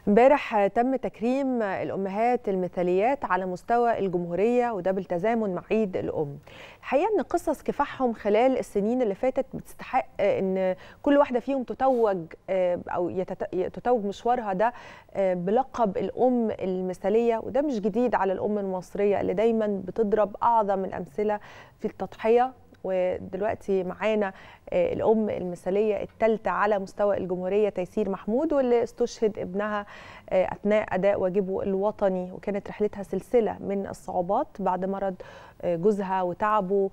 امبارح تم تكريم الأمهات المثاليات على مستوى الجمهورية، وده بالتزامن مع عيد الأم. الحقيقة أن قصص كفاحهم خلال السنين اللي فاتت بتستحق أن كل واحدة فيهم تتوج أو تتوج مشوارها ده بلقب الأم المثالية، وده مش جديد على الأم المصرية اللي دايما بتضرب أعظم الأمثلة في التضحية. ودلوقتي معانا الأم المثالية الثالثة على مستوى الجمهورية تيسير محمود، واللي استشهد ابنها أثناء أداء واجبه الوطني، وكانت رحلتها سلسلة من الصعوبات بعد مرض جوزها وتعبه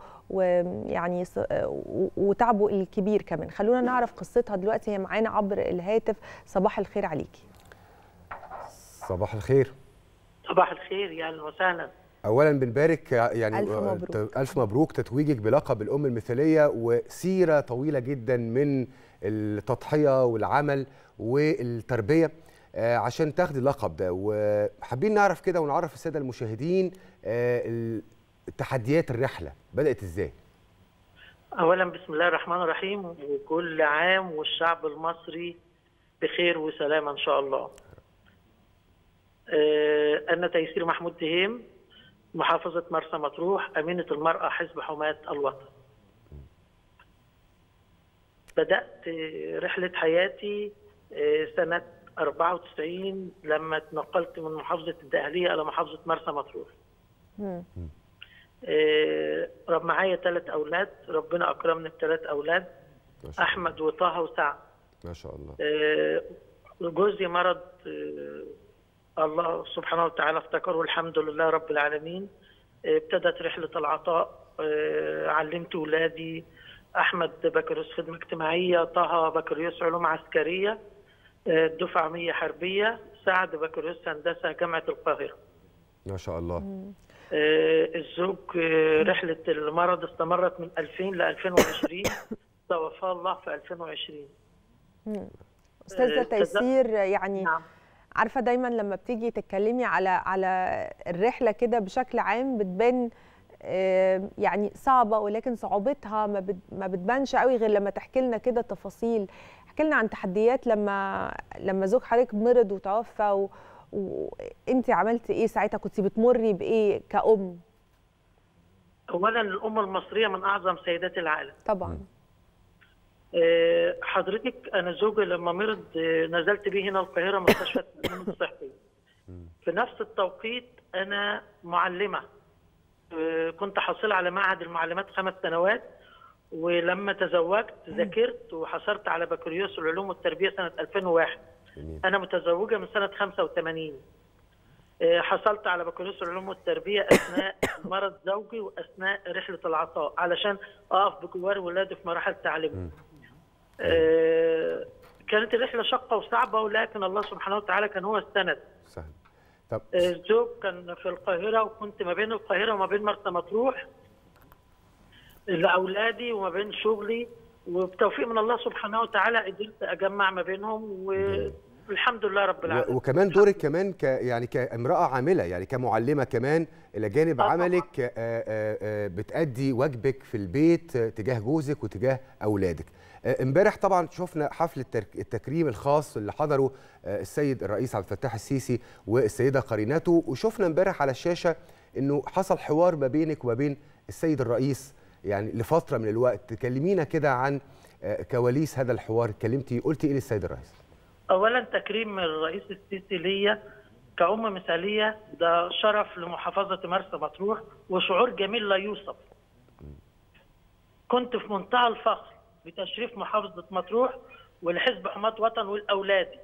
وتعبه الكبير كمان. خلونا نعرف قصتها دلوقتي، هي معانا عبر الهاتف. صباح الخير عليكي. صباح الخير. صباح الخير، يا اهلا وسهلا. اولا بنبارك يعني ألف مبروك تتويجك بلقب الام المثاليه، وسيره طويله جدا من التضحيه والعمل والتربيه عشان تاخدي اللقب ده. وحابين نعرف كده ونعرف الساده المشاهدين تحديات الرحله بدات ازاي. اولا بسم الله الرحمن الرحيم، وكل عام والشعب المصري بخير وسلامه ان شاء الله. انا تيسير محمود تهيم، محافظة مرسى مطروح، أمينة المرأة حزب حماة الوطن. بدأت رحلة حياتي سنة 94 لما اتنقلت من محافظة الدقهلية إلى محافظة مرسى مطروح. معايا 3 أولاد، ربنا أكرمني ب3 أولاد، أحمد وطه وسعد. ما شاء الله. جوزي مرض، الله سبحانه وتعالى افتكره، الحمد لله رب العالمين. ابتدت رحلة العطاء، علمت ولادي، أحمد بكالوريوس خدمة اجتماعية، طه بكالوريوس علوم عسكرية دفعة 100 حربية، سعد بكالوريوس هندسة جامعة القاهرة. ما شاء الله. الزوج رحلة المرض استمرت من 2000 ل 2020، توفاه الله في 2020. أستاذة تيسير، يعني نعم. عارفة دايما لما بتيجي تتكلمي على الرحلة كده بشكل عام بتبان يعني صعبة، ولكن صعوبتها ما بتبانش قوي غير لما تحكي لنا كده تفاصيل. احكي لنا عن تحديات لما زوج حضرتك مرض وتوفى، وانت عملتي ايه ساعتها؟ كنتي بتمري بايه كأم؟ اولا الأم المصرية من أعظم سيدات العالم طبعا. حضرتك أنا زوجي لما مرض نزلت بيه هنا القاهرة مستشفى التأمين الصحي. في نفس التوقيت أنا معلمة، كنت حاصلة على معهد المعلمات 5 سنوات، ولما تزوجت ذاكرت وحصلت على بكالوريوس العلوم والتربية سنة 2001. أنا متزوجة من سنة 85. حصلت على بكالوريوس العلوم والتربية أثناء مرض زوجي وأثناء رحلة العطاء علشان أقف بجوار ولادي في مراحل تعليمهم. كانت الرحلة شقة وصعبة، ولكن الله سبحانه وتعالى كان هو السند. سهل. طب الزوج كان في القاهرة، وكنت ما بين القاهرة وما بين مرسى مطروح لأولادي وما بين شغلي، وبتوفيق من الله سبحانه وتعالى قدرت أجمع ما بينهم، والحمد لله رب العالمين. وكمان دورك كمان يعني كامرأة عاملة، يعني كمعلمة كمان إلى جانب عملك بتأدي واجبك في البيت تجاه جوزك وتجاه أولادك. امبارح طبعا شفنا حفل التكريم الخاص اللي حضره السيد الرئيس عبد الفتاح السيسي والسيدة قرينته، وشفنا امبارح على الشاشة انه حصل حوار ما بينك وما بين السيد الرئيس يعني لفترة من الوقت. كلمينا كده عن كواليس هذا الحوار، اتكلمتي قلتي ايه للسيد الرئيس؟ اولا تكريم الرئيس السيسي ليا كأم مثالية ده شرف لمحافظة مرسى مطروح، وشعور جميل لا يوصف. كنت في منتهى الفخر بتشريف محافظة مطروح والحزب حماة وطن والأولادي،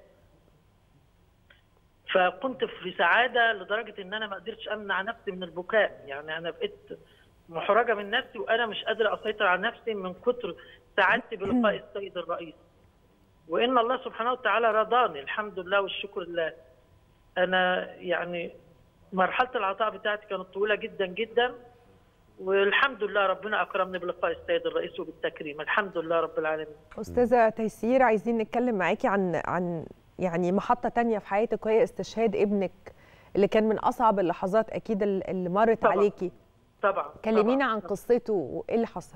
فكنت في سعادة لدرجة إن أنا ما قدرتش أمنع نفسي من البكاء. يعني أنا بقيت محرجة من نفسي وأنا مش قادرة أسيطر على نفسي من كتر سعادتي بلقاء السيد الرئيس، وإن الله سبحانه وتعالى رضاني الحمد لله والشكر لله. أنا يعني مرحلة العطاء بتاعتي كانت طويلة جدا جدا، والحمد لله ربنا أكرمني بلقاء السيد الرئيس وبالتكريم، الحمد لله رب العالمين. أستاذة تيسير، عايزين نتكلم معاكي عن يعني محطة تانية في حياتك، وهي استشهاد ابنك اللي كان من أصعب اللحظات أكيد اللي مرت طبعا. عليكي. طبعا. كلمينا عن قصته وإيه اللي حصل.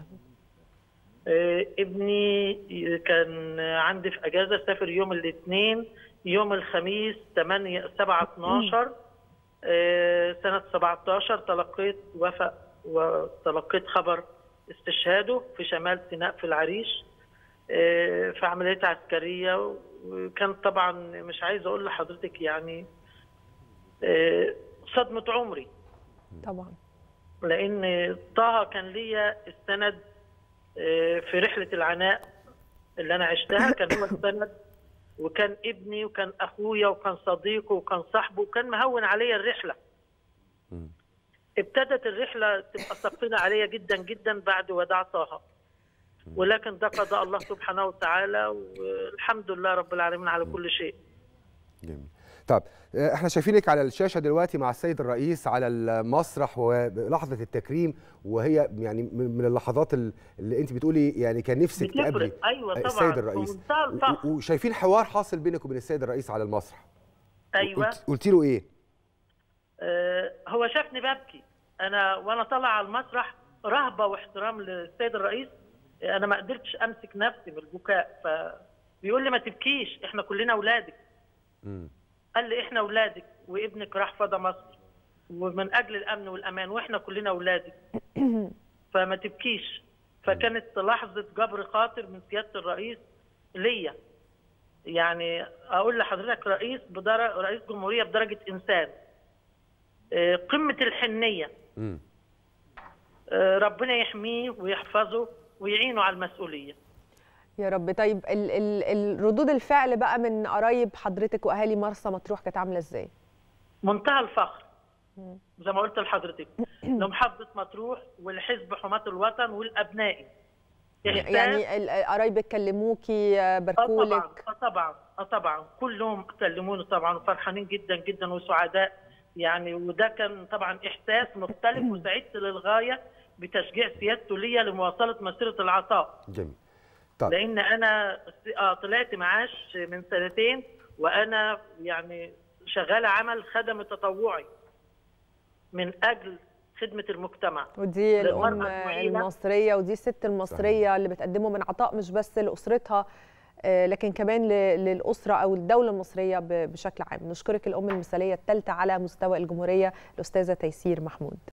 ابني كان عندي في أجازة، سافر يوم الاثنين يوم الخميس 7/12 سنة 17 تلقيت وتلقيت خبر استشهاده في شمال سيناء في العريش في عملية عسكرية. وكان طبعا مش عايز أقول لحضرتك يعني صدمة عمري طبعا، لأن طه كان ليا السند في رحلة العناء اللي أنا عشتها، كان هو السند وكان ابني وكان أخويا وكان صديقه وكان صاحبه وكان مهون عليا الرحلة. ابتدت الرحلة تبقى ثقيلة عليا جدا جدا بعد وداع طه، ولكن ده قضاء الله سبحانه وتعالى، والحمد لله رب العالمين على كل شيء. جميل. طب احنا شايفينك على الشاشة دلوقتي مع السيد الرئيس على المسرح ولحظة التكريم، وهي يعني من اللحظات اللي انت بتقولي يعني كان نفسك تقابلي السيد الرئيس، وشايفين حوار حاصل بينك وبين السيد الرئيس على المسرح. ايوه. قلتي له ايه؟ هو شافني ببكي انا وانا طالعه على المسرح، رهبه واحترام للسيد الرئيس، انا ما قدرتش امسك نفسي من البكاء، فبيقول لي ما تبكيش احنا كلنا اولادك. قال لي احنا اولادك وابنك راح فضى مصر ومن اجل الامن والامان واحنا كلنا اولادك فما تبكيش. فكانت لحظه جبر خاطر من سياده الرئيس ليا، يعني اقول لحضرتك رئيس جمهوريه بدرجه انسان، قمه الحنيه. ربنا يحميه ويحفظه ويعينه على المسؤوليه يا رب. طيب ردود الفعل بقى من قرايب حضرتك واهالي مرسى مطروح كانت عامله ازاي؟ منتهى الفخر زي ما قلت لحضرتك لمحافظه مطروح والحزب حماة الوطن والابنائي. يعني قرايبك كلموكي باركولك؟ طبعا كلهم كلموني طبعا وفرحانين جدا جدا وسعداء يعني، وده كان طبعا احساس مختلف وسعدت للغايه بتشجيع سيادته ليا لمواصله مسيره العطاء. جميل. طيب. لان انا طلعت معاش من 2 وانا يعني شغاله عمل خدمي تطوعي من اجل خدمه المجتمع، ودي الام المصريه ودي الست المصريه صحيح. اللي بتقدمه من عطاء مش بس لاسرتها لكن كمان للاسره او الدوله المصريه بشكل عام. نشكرك الام المثاليه الثالثه على مستوى الجمهوريه الاستاذه تيسير محمود.